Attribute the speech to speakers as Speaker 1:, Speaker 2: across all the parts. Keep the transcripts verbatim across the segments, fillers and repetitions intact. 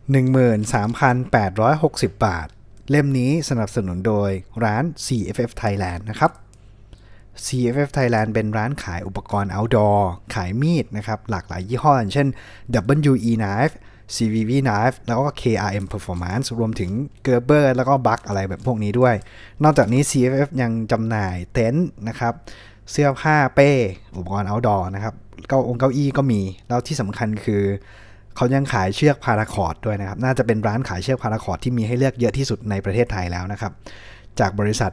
Speaker 1: หนึ่งหมื่นสามพันแปดร้อยหกสิบ บาทเล่มนี้สนับสนุนโดยร้าน ซี เอฟ เอฟ Thailand นะครับ ซี เอฟ เอฟ Thailand เป็นร้านขายอุปกรณ์ outdoor ขายมีดนะครับหลากหลายยี่ห้ออย่างเช่น ดับเบิลยู อี Knife ซี วี วี Knife แล้วก็ เค อาร์ เอ็ม Performance รวมถึง Gerber แล้วก็ Buck อะไรแบบพวกนี้ด้วยนอกจากนี้ ซี เอฟ เอฟ ยังจำหน่ายเต็นท์นะครับเสื้อผ้าเป้อุปกรณ์ outdoor นะครับเก้าองค์เก้าอี้ก็มีแล้วที่สำคัญคือเขายังขายเชือกพาราคอร์ดด้วยนะครับน่าจะเป็นร้านขายเชือกพาราคอร์ดที่มีให้เลือกเยอะที่สุดในประเทศไทยแล้วนะครับจากบริษัท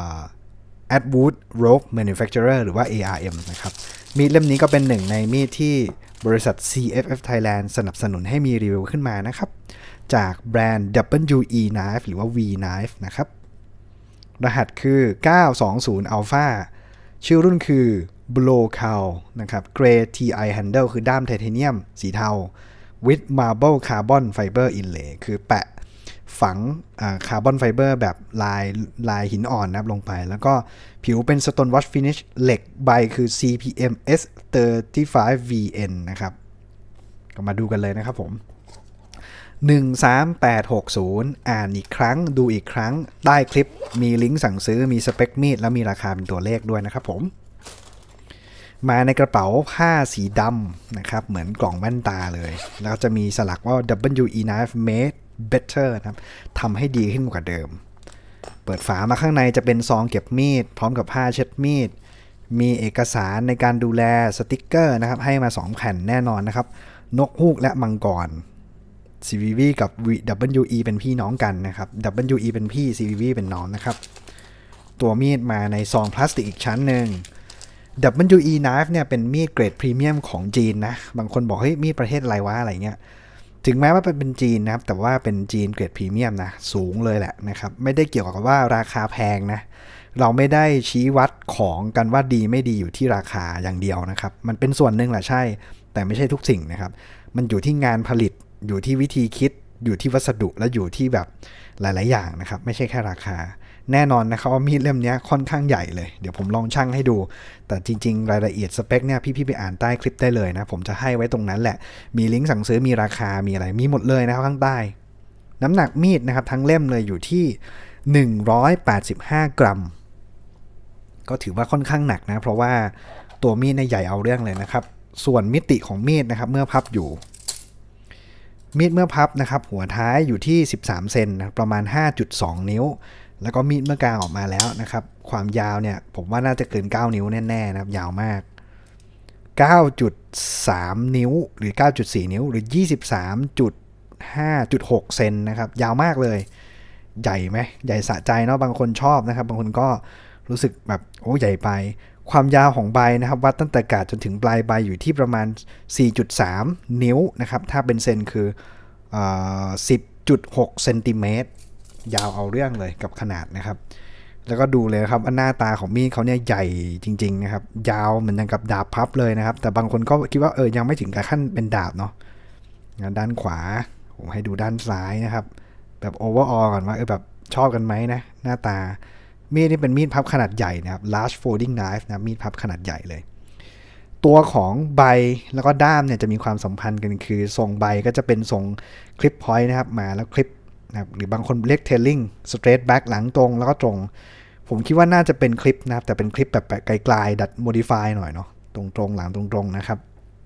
Speaker 1: Atwood Rope Manufacturer หรือว่า เอ อาร์ เอ็ม นะครับมีดเล่มนี้ก็เป็นหนึ่งในมีดที่บริษัท ซี เอฟ เอฟ Thailand สนับสนุนให้มีรีวิวขึ้นมานะครับจากแบรนด์ ดับเบิลยู อี Knife หรือว่า V Knife นะครับรหัสคือเก้าสองศูนย์ Alpha ชื่อรุ่นคือ Blow Cow นะครับ Grey ที ไอ Handle คือด้ามไทเทเนียมสีเทา with marble carbon fiber inlay คือแปะฝังคาร์บอนไฟเบอร์แบบลายลายหินอ่อนนะครับลงไปแล้วก็ผิวเป็น Stone Wash Finish เหล็กใบคือ ซี พี เอ็ม เอส สามสิบห้า วี เอ็น นะครับก็มาดูกันเลยนะครับผมหนึ่ง สาม แปด หก ศูนย์อ่านอีกครั้งดูอีกครั้งใต้คลิปมีลิงก์สั่งซื้อมีสเปคมีดแล้วมีราคาเป็นตัวเลขด้วยนะครับผมมาในกระเป๋าผ้าสีดำนะครับเหมือนกล่องแว่นตาเลยแล้วจะมีสลักว่า ดับเบิลยู อี Knife Made Better นะครับทำให้ดีขึ้นกว่าเดิมเปิดฝามาข้างในจะเป็นซองเก็บมีดพร้อมกับผ้าเช็ดมีดมีเอกสารในการดูแลสติกเกอร์นะครับให้มาสองแผ่นแน่นอนนะครับนกฮูกและมังกร ซี วี วี กับ ดับเบิลยู อี เป็นพี่น้องกันนะครับ ดับเบิลยู อี เป็นพี่ ซี วี วี เป็นน้องนะครับตัวมีดมาในซองพลาสติกอีกชั้นหนึ่ง ดับเบิลยู อี Knife เนี่ยเป็นมีดเกรดพรีเมียมของจีนนะบางคนบอกเฮ้ยมีดประเทศอะไรวะอะไรเงี้ยถึงแม้ว่าเป็นจีนนะครับแต่ว่าเป็นจีนเกรดพรีเมียมนะสูงเลยแหละนะครับไม่ได้เกี่ยวกับว่าราคาแพงนะเราไม่ได้ชี้วัดของกันว่าดีไม่ดีอยู่ที่ราคาอย่างเดียวนะครับมันเป็นส่วนหนึ่งแหละใช่แต่ไม่ใช่ทุกสิ่งนะครับมันอยู่ที่งานผลิตอยู่ที่วิธีคิดอยู่ที่วัสดุและอยู่ที่แบบหลายๆอย่างนะครับไม่ใช่แค่ราคาแน่นอนนะครับว่ามีดเล่มนี้ค่อนข้างใหญ่เลยเดี๋ยวผมลองชั่งให้ดูแต่จริงๆรายละเอียดสเปคเนี่ยพี่ๆไปอ่านใต้คลิปได้เลยนะผมจะให้ไว้ตรงนั้นแหละมีลิงก์สั่งซื้อมีราคามีอะไรมีหมดเลยนะครับข้างใต้น้ำหนักมีดนะครับทั้งเล่มเลยอยู่ที่หนึ่งร้อยแปดสิบห้ากรัมก็ถือว่าค่อนข้างหนักนะเพราะว่าตัวมีดเนี่ยใหญ่เอาเรื่องเลยนะครับส่วนมิติของมีดนะครับเมื่อพับอยู่มีดเมื่อพับนะครับหัวท้ายอยู่ที่สิบสามเซนนะประมาณ ห้าจุดสอง นิ้วแล้วก็มีดเมื่อกลางออกมาแล้วนะครับความยาวเนี่ยผมว่าน่าจะเกินเก้านิ้วแน่ๆนะครับยาวมาก เก้าจุดสาม นิ้วหรือ เก้าจุดสี่ นิ้วหรือ ยี่สิบสามจุดห้า จุดหก เซนนะครับยาวมากเลยใหญ่ไหมใหญ่สะใจเนาะบางคนชอบนะครับบางคนก็รู้สึกแบบโอ้ใหญ่ไปความยาวของใบนะครับวัดตั้งแต่กาดจนถึงปลายใบอยู่ที่ประมาณ สี่จุดสาม นิ้วนะครับถ้าเป็นเซนคือเอ่อ สิบจุดหก เซนติเมตรยาวเอาเรื่องเลยกับขนาดนะครับแล้วก็ดูเลยครับหน้าตาของมีดเขาเนี่ยใหญ่จริงๆนะครับยาวเหมือนกับดาบพับเลยนะครับแต่บางคนก็คิดว่าเออยังไม่ถึงกับขั้นเป็นดาบเนาะด้านขวาผมให้ดูด้านซ้ายนะครับแบบโอเวอร์ออลก่อนว่าเออแบบชอบกันไหมนะหน้าตามีดนี่เป็นมีดพับขนาดใหญ่นะครับ large folding knife นะมีดพับขนาดใหญ่เลยตัวของใบแล้วก็ด้ามเนี่ยจะมีความสัมพันธ์กันคือทรงใบก็จะเป็นทรงคลิปพอยต์นะครับมาแล้วคลิปนะหรือบางคนเรียก tailing straight back หลังตรงแล้วก็ตรงผมคิดว่าน่าจะเป็นคลิปนะครับแต่เป็นคลิปแบบไกลๆดัด modify หน่อยเนาะตรงๆหลังตรงๆนะครับ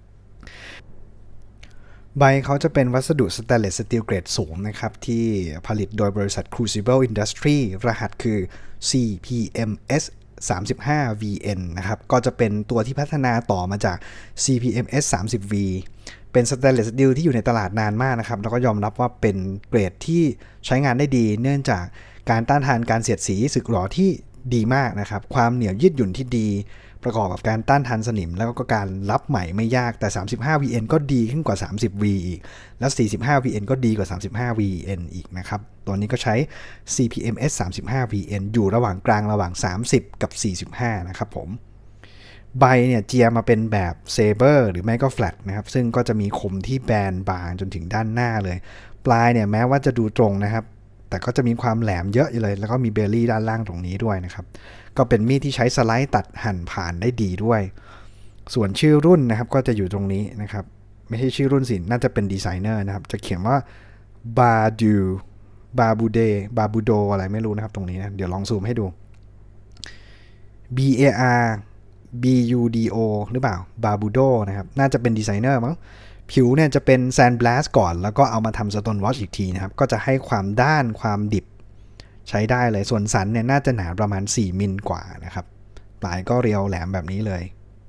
Speaker 1: ใบเขาจะเป็นวัสดุสแตนเลสสตีลเกรดสูงนะครับที่ผลิตโดยบริษัท Crucible Industry รหัสคือ ซี พี เอ็ม เอส สามสิบห้า วี เอ็น นะครับก็จะเป็นตัวที่พัฒนาต่อมาจาก ซี พี เอ็ม เอส สามสิบ วี เป็นสแตนเลสสตีลที่อยู่ในตลาดนานมากนะครับแล้วก็ยอมรับว่าเป็นเกรดที่ใช้งานได้ดีเนื่องจากการต้านทานการเสียดสีสึกหรอที่ดีมากนะครับความเหนียวยืดหยุ่นที่ดีประกอบกับการต้านทานสนิมแล้วก็การรับใหม่ไม่ยากแต่ สามสิบห้า วี เอ็น ก็ดีขึ้นกว่า สามสิบ วี อีกแล้ว สี่สิบห้า วี เอ็น ก็ดีกว่า สามสิบห้า วี เอ็น อีกนะครับตัวนี้ก็ใช้ ซี พี เอ็ม เอส สามสิบห้า วี เอ็น อยู่ระหว่างกลางระหว่างสามสิบกับสี่สิบห้านะครับผมใบเนี่ยเจียมาเป็นแบบเซเบอร์หรือไม่ก็แฟลตนะครับซึ่งก็จะมีคมที่แบนบางจนถึงด้านหน้าเลยปลายเนี่ยแม้ว่าจะดูตรงนะครับแต่ก็จะมีความแหลมเยอะเลยแล้วก็มีเบลลี่ด้านล่างตรงนี้ด้วยนะครับก็เป็นมีดที่ใช้สไลด์ตัดหั่นผ่านได้ดีด้วยส่วนชื่อรุ่นนะครับก็จะอยู่ตรงนี้นะครับไม่ใช่ชื่อรุ่นสิน่าจะเป็นดีไซเนอร์นะครับจะเขียนว่าบาดูบาบูเดบาบูโดอะไรไม่รู้นะครับตรงนี้นะเดี๋ยวลองซูมให้ดู B A R B U D O หรือเปล่าบาบูโดนะครับน่าจะเป็นดีไซเนอร์มั้งผิวเนี่ยจะเป็นแซนด์บลัสก่อนแล้วก็เอามาทำสโตนวอชอีกทีนะครับก็จะให้ความด้านความดิบใช้ได้เลยส่วนสันเนี่ยน่าจะหนาประมาณสี่มิลกว่านะครับปลายก็เรียวแหลมแบบนี้เลย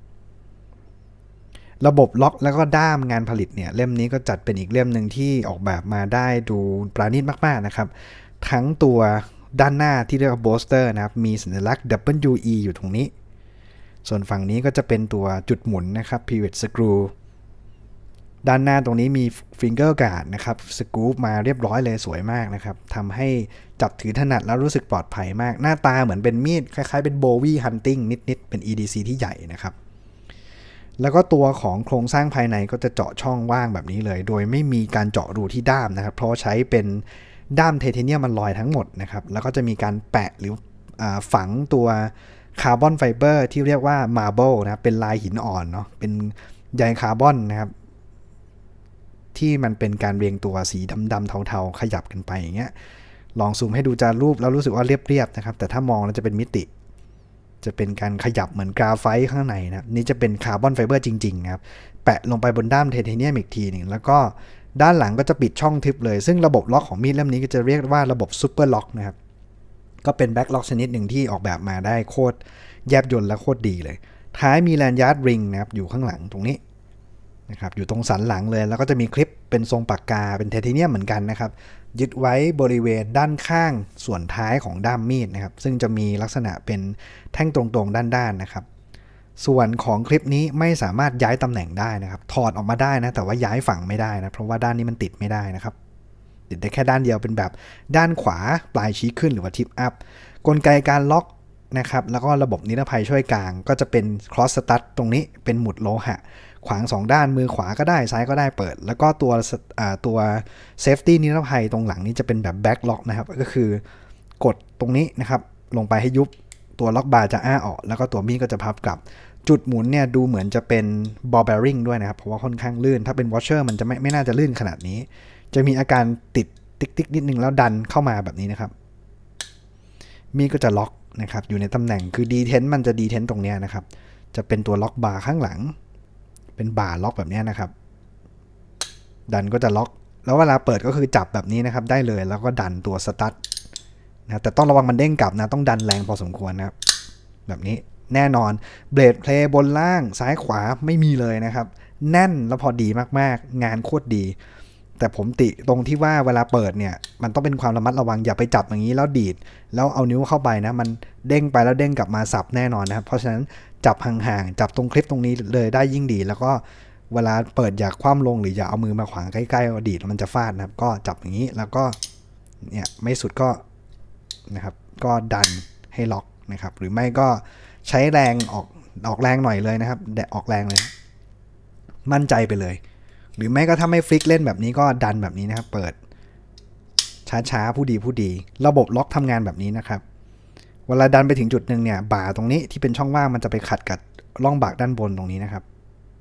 Speaker 1: ระบบล็อกแล้วก็ด้ามงานผลิตเนี่ยเล่มนี้ก็จัดเป็นอีกเล่มหนึ่งที่ออกแบบมาได้ดูประณีตมากๆนะครับทั้งตัวด้านหน้าที่เรียกว่าโบสเตอร์นะครับมีสัญลักษณ์ ดับเบิลยู อี อยู่ตรงนี้ส่วนฝั่งนี้ก็จะเป็นตัวจุดหมุนนะครับ pivot screw ด้านหน้าตรงนี้มี finger guard นะครับสกรูปมาเรียบร้อยเลยสวยมากนะครับทำให้จับถือถนัดแล้วรู้สึกปลอดภัยมากหน้าตาเหมือนเป็นมีดคล้ายๆเป็น Bowie Hunting นิดๆเป็น อี ดี ซี ที่ใหญ่นะครับแล้วก็ตัวของโครงสร้างภายในก็จะเจาะช่องว่างแบบนี้เลยโดยไม่มีการเจาะรูที่ด้ามนะครับเพราะใช้เป็นด้ามไทเทเนียมมันลอยทั้งหมดนะครับแล้วก็จะมีการแปะหรือฝังตัวคาร์บอนไฟเบอร์ที่เรียกว่ามาร์เบิลนะครับเป็นลายหินอ่อนเนาะเป็นใยคาร์บอนนะครับที่มันเป็นการเรียงตัวสีดำๆเทาๆขยับกันไปอย่างเงี้ยลองซูมให้ดูจารูปแล้วรู้สึกว่าเรียบๆนะครับแต่ถ้ามองแล้วจะเป็นมิติจะเป็นการขยับเหมือนกราไฟต์ข้างในนะนี่จะเป็นคาร์บอนไฟเบอร์จริงๆนะครับแปะลงไปบนด้ามไทเทเนียมอีกทีหนึ่งแล้วก็ด้านหลังก็จะปิดช่องทึบเลยซึ่งระบบล็อกของมีดเล่มนี้ก็จะเรียกว่าระบบซูเปอร์ล็อกนะครับก็เป็นแบ็คล็อกชนิดหนึ่งที่ออกแบบมาได้โคตรแยบยลและโคตรดีเลยท้ายมีแลนยาร์ดริงนะครับอยู่ข้างหลังตรงนี้นะครับอยู่ตรงสันหลังเลยแล้วก็จะมีคลิปเป็นทรงปากกาเป็นไทเทเนียมเหมือนกันนะครับยึดไว้บริเวณด้านข้างส่วนท้ายของด้ามมีดนะครับซึ่งจะมีลักษณะเป็นแท่งตรงๆด้านๆนะครับส่วนของคลิปนี้ไม่สามารถย้ายตำแหน่งได้นะครับถอดออกมาได้นะแต่ว่าย้ายฝั่งไม่ได้นะเพราะว่าด้านนี้มันติดไม่ได้นะครับติดได้แค่ด้านเดียวเป็นแบบด้านขวาปลายชี้ขึ้นหรือว่าทิปอัพกลไกการล็อกนะครับแล้วก็ระบบนิรภัยช่วยกลางก็จะเป็น cross stud ตรงนี้เป็นหมุดโลหะขวางสองด้านมือขวาก็ได้ซ้ายก็ได้เปิดแล้วก็ตัวตัว safety นิรภัยตรงหลังนี้จะเป็นแบบ back lock นะครับก็คือกดตรงนี้นะครับลงไปให้ยุบตัวล็อกบาร์จะอ้าออกแล้วก็ตัวมีดก็จะพับกลับจุดหมุนเนี่ยดูเหมือนจะเป็น ball bearing ด้วยนะครับเพราะว่าค่อนข้างลื่นถ้าเป็น washer มันจะไม่ไม่น่าจะลื่นขนาดนี้จะมีอาการติดติ๊กๆนิดนึงแล้วดันเข้ามาแบบนี้นะครับมีดก็จะล็อกนะครับอยู่ในตำแหน่งคือ detent มันจะ detent ตรงนี้นะครับจะเป็นตัวล็อกบาร์ข้างหลังเป็นบาร์ล็อกแบบนี้นะครับดันก็จะล็อกแล้วเวลาเปิดก็คือจับแบบนี้นะครับได้เลยแล้วก็ดันตัวสตั๊ดนะแต่ต้องระวังมันเด้งกลับนะต้องดันแรงพอสมควรนะครับแบบนี้แน่นอนเบลดเพลย์บนล่างซ้ายขวาไม่มีเลยนะครับแน่นแล้วพอดีมากๆงานโคตรดีแต่ผมติตรงที่ว่าเวลาเปิดเนี่ยมันต้องเป็นความระมัดระวังอย่าไปจับอย่างนี้แล้วดีดแล้วเอานิ้วเข้าไปนะมันเด้งไปแล้วเด้งกลับมาสับแน่นอนนะครับเพราะฉะนั้นจับห่างๆจับตรงคลิปตรงนี้เลยได้ยิ่งดีแล้วก็เวลาเปิดอยากคว่ำลงหรืออย่าเอามือมาขวางใกล้ๆดีดมันจะฟาดนะครับก็จับอย่างนี้แล้วก็เนี่ยไม่สุดก็นะครับก็ดันให้ล็อกนะครับหรือไม่ก็ใช้แรงออกออกแรงหน่อยเลยนะครับแดดออกแรงเลยมั่นใจไปเลยหรือไม่ก็ถ้าไม่ฟลิกเล่นแบบนี้ก็ดันแบบนี้นะครับเปิดช้าๆผู้ดีผู้ดีระบบล็อกทำงานแบบนี้นะครับเวลาดันไปถึงจุดหนึ่งเนี่ยบ่าตรงนี้ที่เป็นช่องว่างมันจะไปขัดกับร่องบากด้านบนตรงนี้นะครับ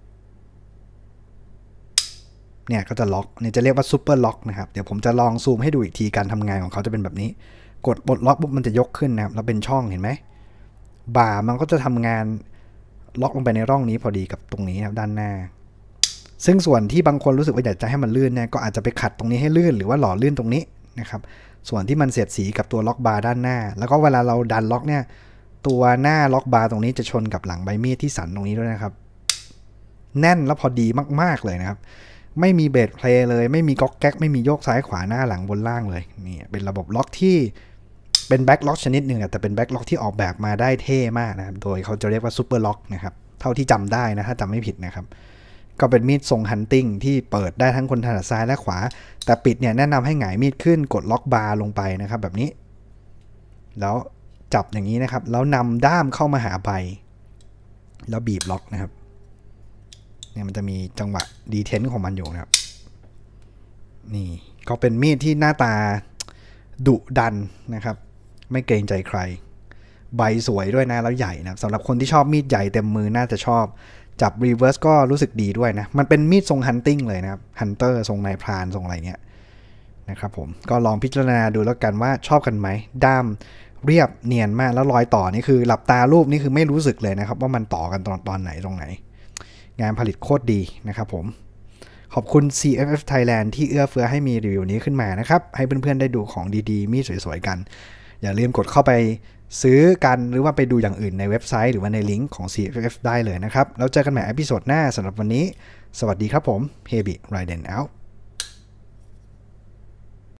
Speaker 1: เนี่ยก็จะล็อกเนี่ยจะเรียกว่าซูเปอร์ล็อกนะครับเดี๋ยวผมจะลองซูมให้ดูอีกทีการทำงานของเขาจะเป็นแบบนี้กดปลดล็อกปุ๊บมันจะยกขึ้นนะครับแล้วเป็นช่องเห็นไหมบ่ามันก็จะทำงานล็อกลงไปในร่องนี้พอดีกับตรงนี้นะครับด้านหน้าซึ่งส่วนที่บางคนรู้สึกว่าอยากจะให้มันลื่นเนี่ยก็อาจจะไปขัดตรงนี้ให้ลื่นหรือว่าหล่อลื่นตรงนี้นะครับส่วนที่มันเสียดสีกับตัวล็อกบาร์ด้านหน้าแล้วก็เวลาเราดันล็อกเนี่ยตัวหน้าล็อกบาร์ตรงนี้จะชนกับหลังใบมีดที่สันตรงนี้ด้วยนะครับแน่นแล้วพอดีมากๆเลยนะครับไม่มีเบรดเพลย์เลยไม่มีก๊อกแก๊กไม่มีโยกซ้ายขวาหน้าหลังบนล่างเลยนี่เป็นระบบล็อกที่เป็นแบ็คล็อกชนิดหนึ่งแต่เป็นแบ็คล็อกที่ออกแบบมาได้เท่มากนะครับโดยเขาจะเรียกว่าซูเปอร์ล็อกนะครับเท่าที่จำได้นะถ้าจำไม่ผิดนะครับก็เป็นมีดทรงฮันติงที่เปิดได้ทั้งคนถนัดซ้ายและขวาแต่ปิดเนี่ยแนะนำให้หงายมีดขึ้นกดล็อกบาร์ลงไปนะครับแบบนี้แล้วจับอย่างนี้นะครับแล้วนำด้ามเข้ามาหาใบแล้วบีบล็อกนะครับเนี่ยมันจะมีจังหวะดีเทนของมันอยู่นะครับนี่ก็เป็นมีดที่หน้าตาดุดันนะครับไม่เกรงใจใครใบสวยด้วยนะแล้วใหญ่นะสำหรับคนที่ชอบมีดใหญ่เต็มมือน่าจะชอบจับรีเวิร์สก็รู้สึกดีด้วยนะมันเป็นมีดทรงฮันติงเลยนะครับฮันเตอร์ทรงนายพรานทรงอะไรเงี้ยนะครับผมก็ลองพิจารณาดูแล้วกันว่าชอบกันไหมด้ามเรียบเนียนมากแล้วรอยต่อนี่คือหลับตารูปนี่คือไม่รู้สึกเลยนะครับว่ามันต่อกันตอนตอนไหนตรงไหนงานผลิตโคตรดีนะครับผมขอบคุณ ซี เอฟ เอฟ Thailand ที่เอื้อเฟื้อให้มีรีวิวนี้ขึ้นมานะครับให้เพื่อนๆได้ดูของดีๆมีสวยๆกันอย่าลืมกดเข้าไปซื้อกันหรือว่าไปดูอย่างอื่นในเว็บไซต์หรือว่าในลิงก์ของ ซี เอฟ เอฟ ได้เลยนะครับแล้วเจอกันใหม่เอพิโซดหน้าสำหรับวันนี้สวัสดีครับผม Hebi Raiden out